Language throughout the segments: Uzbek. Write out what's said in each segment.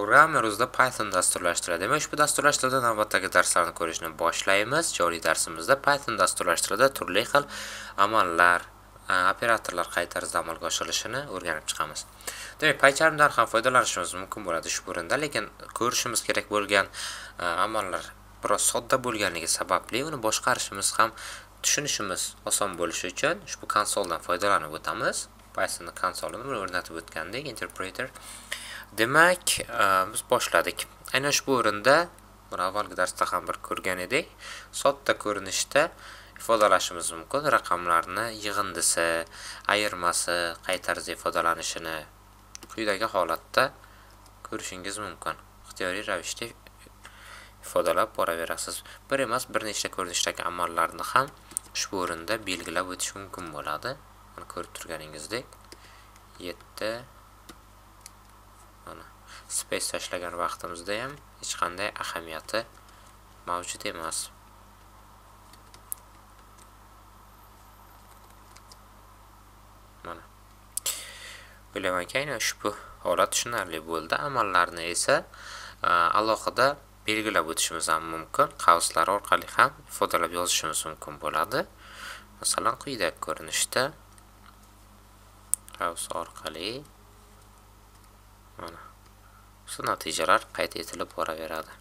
Programmer o'zida Python dasturlashtiradi. Demak, ushbu dasturlashtiruvda navbatdagi darslarni ko'rishni boshlaymiz. Joriy darsimizda Python dasturlashtiruvda turli xil amallar, operatorlar qay tarzda amalga oshirilishini o'rganib chiqamiz. Demak, PyCharmdan ham foydalanishimiz mumkin bo'ladi ushbu o'rinda, lekin ko'rishimiz kerak bo'lgan amallar biroz sodda bo'lganligi sababli uni boshqarishimiz ham tushunishimiz oson bo'lishi uchun ushbu konsoldan foydalanib o'tamiz. Python konsolini o'rnatib o'tgandik, interpreter. Demak, biz boshladik. Aynan ushbu o'rinda buni avvalgi darsda ham bir ko'rgan edik. Sodda ko'rinishda ifodalashimiz mumkin. Raqamlarni yig'indisi, ayirmasi, qay tarzda ifodalanishini quyidagi holatda ko'rishingiz mumkin. Ixtiyoriy ravishda ifodalab boraverasiz. Bir emas, bir nechta ko'rinishdagi amallarni ham ushbu o'rinda belgilab o'tish mumkin bo'ladi. Mana ko'rib turganingizdek 7 mana space tashlagan vaqtimizda ham hech qanday ahamiyati mavjud emas. Mana o'ylaymanki, aynan ushbu holat tushunarli bo'ldi. Amallarni esa alohida belgilab o'tishimiz ham mumkin. Qavslar orqali ham ifodalab yozishimiz mumkin bo'ladi. Masalan, quyidagi ko'rinishda qavs orqali mana shu natijalar qayd etilib boraveradi.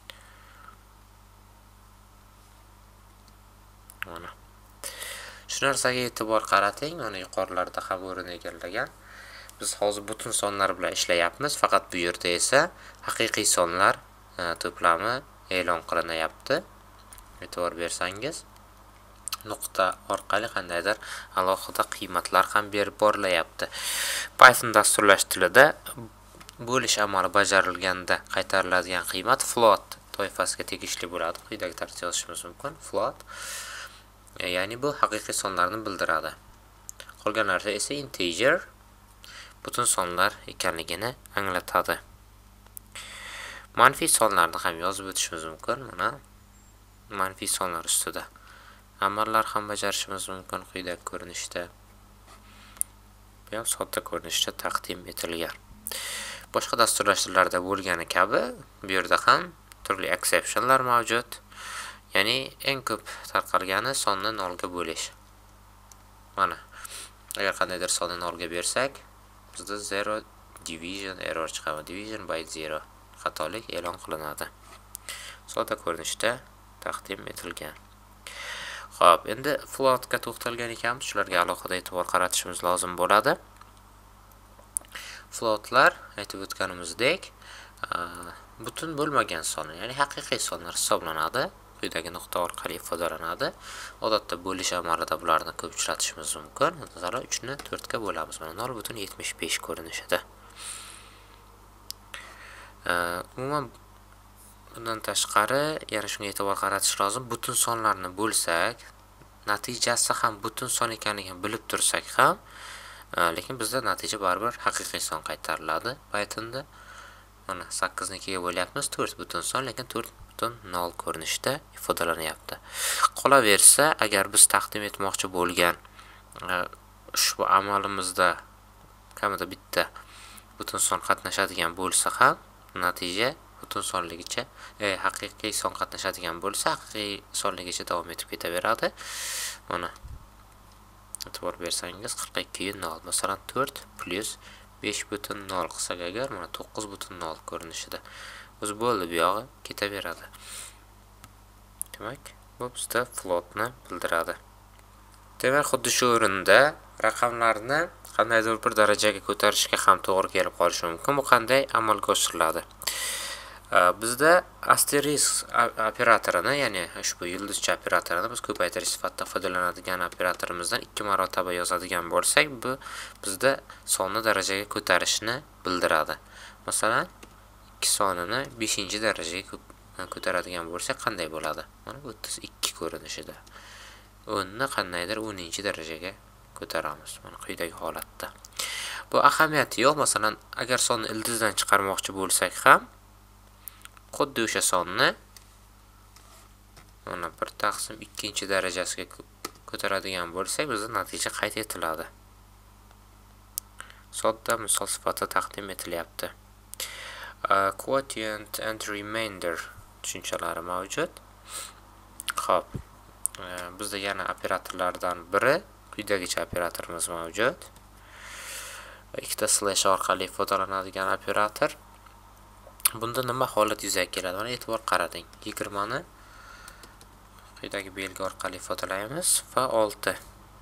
Mana shu narsaga e'tibor qarating. Mana yuqorilarda ham o'rin egallagan. Biz hozir butun sonlar bilan ishlayapmiz, faqat bu yerda esa haqiqiy sonlar to'plami e'lon qilinyapti. E'tibor bersangiz, nuqta orqali qandaydir alohida qiymatlar ham berib borilyapti. Python dasturlashtiruvida bo'lish amali bajarilganda qaytariladigan qiymat float toifasiga tegishli bo'ladi. Quyidagi tarzda yozishimiz mumkin. Float, ya'ni bu haqiqiy sonlarni bildiradi. Qolgan narsa esa integer, butun sonlar ekanligini anglatadi. Manfiy sonlarni ham yozib o'tishimiz mumkin. Mana manfiy sonlar ustida amallar ham bajarishimiz mumkin quyidagi ko'rinishda. Bu ham sodda ko'rinishda taqdim etilgan. Boshqa dasturlashtiruvlarda bo'lgani kabi, bu yerda ham turli exceptionlar mavjud. Ya'ni eng ko'p tarqalgani sonni 0 ga bo'lish. Mana agar qandaydir sonni 0 ga bersak, bizda 0 division error chiqadi. Division by 0 xatolik e'lon qilinadi. Sodda ko'rinishda taqdim etilgan. Xo'p, endi floatga to'xtalgan ekanmiz, shularga alohida e'tibor qaratishimiz lozim bo'ladi. Floatlar aytib o'tganimizdek, butun bo'lmagan son, ya'ni haqiqiy sonlar hisoblanadi. Quyidagi nuqta orqali ifodalanadi. Odatda bo'lish amalida bularni ko'p uchratishimiz mumkin. Masalan, 3 ni 4 ga bo'lamiz. Mana 0.75 ko'rinishida. Umuman bundan tashqari, yana shunga e'tibor qaratish lozim. Butun sonlarni bo'lsak, natijasi ham butun son ekanligini bilib tursak ham, lekin bizda natija baribir haqiqiy son qaytariladi Pythonda. Mana 8 ni 2 ga bo'lyapmiz, 4 butun son, lekin 4.0 ko'rinishda ifodalanyapti. Qolaversa, agar biz taqdim etmoqchi bo'lgan ushbu amalimizda kamida bitta butun son qatnashadigan bo'lsa ham, natija butun sonligicha, haqiqiy son qatnashadigan bo'lsa, haqiqiy sonligicha davom etib ketaveradi. Mana e'tibor bersangiz 42.0. Masalan, 4 plus 5.0 qilsak agar, mana 9.0 ko'rinishida. O'zi bo'ldi, bu yog'i ketaveradi. Demak, bu bizda floatni bildiradi. Demak, xuddi shu o'rinda raqamlarni qandaydir bir darajaga ko'tarishga ham to'g'ri kelib qolishi mumkin. Bu qanday amalga oshiriladi? Bizda asterisk operatorini, ya'ni ushbu yulduzcha operatorini biz ko'paytirish sifatida foydalanadigan operatorimizdan 2 marotaba yozadigan bo'lsak, bu bizda sonni darajaga ko'tarishni bildiradi. Masalan, 2 sonini 5-darajaga ko'taradigan bo'lsak qanday bo'ladi? Mana 32 ko'rinishida. 10 ni qandaydir 10-darajaga ko'taramiz. Mana quyidagi holatda. Bu ahamiyati yo'q. Masalan, agar sonni ildizdan chiqarmoqchi bo'lsak ham, xuddi o'sha sonni mana 1/2-darajasiga ko'taradigan bo'lsak, bizda natija qayd etiladi. Sodda misol sifatida taqdim etilyapti. quotient and remainder tushunchalari mavjud. Xo'p, bizda yana operatorlardan biri quyidagicha operatorimiz mavjud. Ikkita slash orqali foydalanadigan operator. Bunda nima holat yuzaga keladi? Mana e'tibor qarating. 20 ni quyidagi belgi orqali foydalanamiz va 6.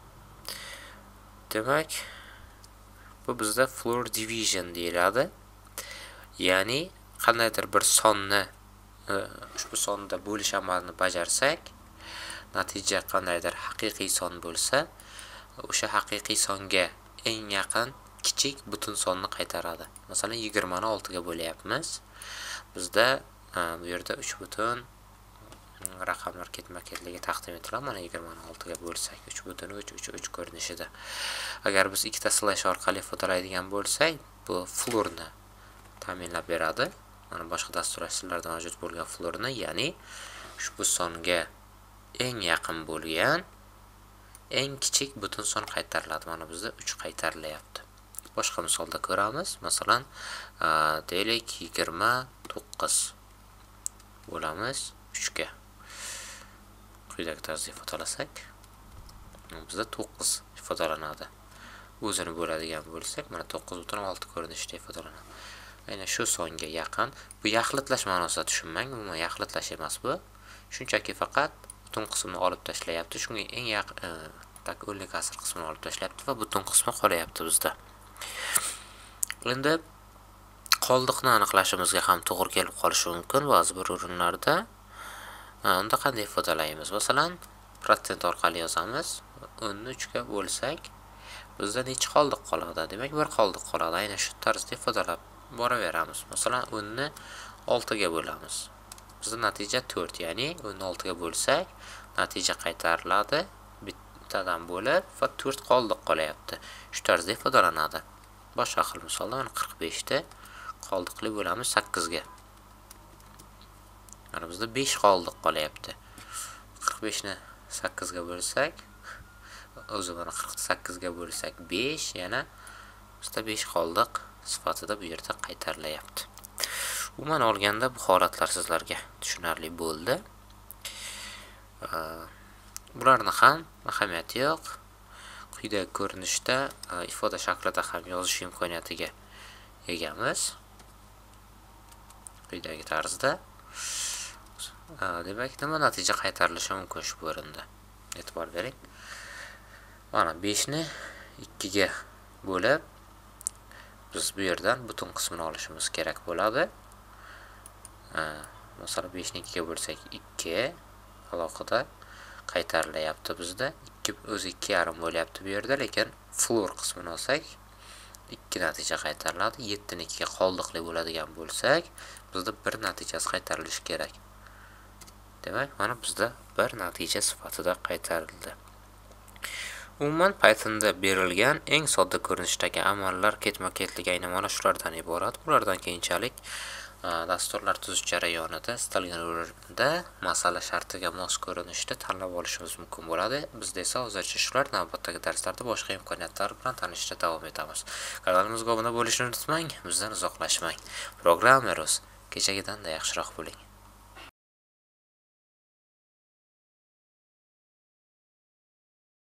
Demak, bu bizda floor division deyiladi. Ya'ni qandaydir bir sonni ushbu sonda bo'lish amalini bajarsak, natija qandaydir haqiqiy son bo'lsa, o'sha haqiqiy songa eng yaqin kichik butun sonni qaytaradi. Masalan, 20 ni 6 ga bo'layapmiz. Bizda bu yerda 3 butun raqamlar ketma-ketligi taqdim etiladi. Mana 20 ni 6 ga bo'lsak, 3 butun 3 ko'rinishida. Agar biz ikkita slash orqali foydalanadigan bo'lsak, bu floorni ta'minlab beradi. Mana boshqa dasturlashtirishlarda mavjud bo'lgan floorni, ya'ni ushbu songa eng yaqin bo'lgan eng kichik butun son qaytariladi. Mana bizda 3 qaytarilyapti. Boshqa misolda ko'ramiz. Masalan, deylik 29 bo'lamiz 3 ga. Quyidagi tarzda ifodalasak, bizda 9 ifodalanadi. O'zini bo'ladigan bo'lsak, mana 9.6 ko'rinishda ifodalanadi. Aynan shu songa yaqin. Bu yaxlitlash ma'nosida tushunmang, umuman yaxlitlash emas bu. Shunchaki faqat butun qismini olib tashlayapti. Shunga eng yaqin o'nlik asr qismini olib tashlayapti va butun qismi qolyapti bizda. Endi qoldiqni aniqlashimizga ham to'g'ri kelib qolishi mumkin ba'zi bir o'rinlarda. Unda qanday ifodalaymiz? Masalan, protsent orqali yozamiz. 10 ni 3 ga bo'lsak, bizda necha qoldiq qoladi? Demak, bir qoldiq qoladi. Aynan shu tarzda ifodalab boraveramiz. Masalan, 10 ni 6 ga bo'lamiz. Bizda natija 4, ya'ni 10 ni 6 ga bo'lsak, natija qaytariladi. Bittadan bo'lib va 4 qoldiq qolyapti. Shu tarzda ifodalanadi. Boshqa xil misolda 45 da qoldiqli bo'lamiz 8 ga. Mana bizda 5 qoldiq qolyapti. 45 ni 8 ga bo'lsak, o'zi mana 48 ga bo'lsak 5, yana bizda 5 qoldiq sifatida bu yerda qaytarilyapti. Umuman olganda bu holatlar sizlarga tushunarli bo'ldi. Bularni ham ahamiyati yo'q. Quyidagi ko'rinishda ifoda shaklida ham yozish imkoniyatiga egamiz. Quyidagi tarzda. Demak, nima natija qaytarilishi mumkin shu o'rinda? E'tibor bering. Mana 5 ni 2 ga bo'lib, biz bu yerdan butun qismini olishimiz kerak bo'ladi. Masalan, 5 ni 2 ga bo'lsak 2 alohida qaytarilyapti bizda. 2 o'zi 2,5 bo'lyapti bu yerda, lekin floor qismini olsak 2 natija qaytariladi. 7 ni 2 ga qoldiqli bo'ladigan bo'lsak, bizda 1 natijasi qaytarilishi kerak. Demak, mana bizda 1 natija sifatida qaytarildi. Umuman Pythonda berilgan eng sodda ko'rinishdagi amallar ketma-ketligi aynan mana shulardan iborat. Bulardan keyinchalik dasturlar tuzish jarayonida istalgan o'rinda masala shartiga mos ko'rinishda tanlab olishimiz mumkin bo'ladi. Bizda esa hozircha shular, navbatdagi darslarda boshqa imkoniyatlar bilan tanishishda davom etamiz. Kanalimizga obuna bo'lishni unutmang, bizdan uzoqlashmang. Programmeruz kechagidan-da yaxshiroq bo'ling.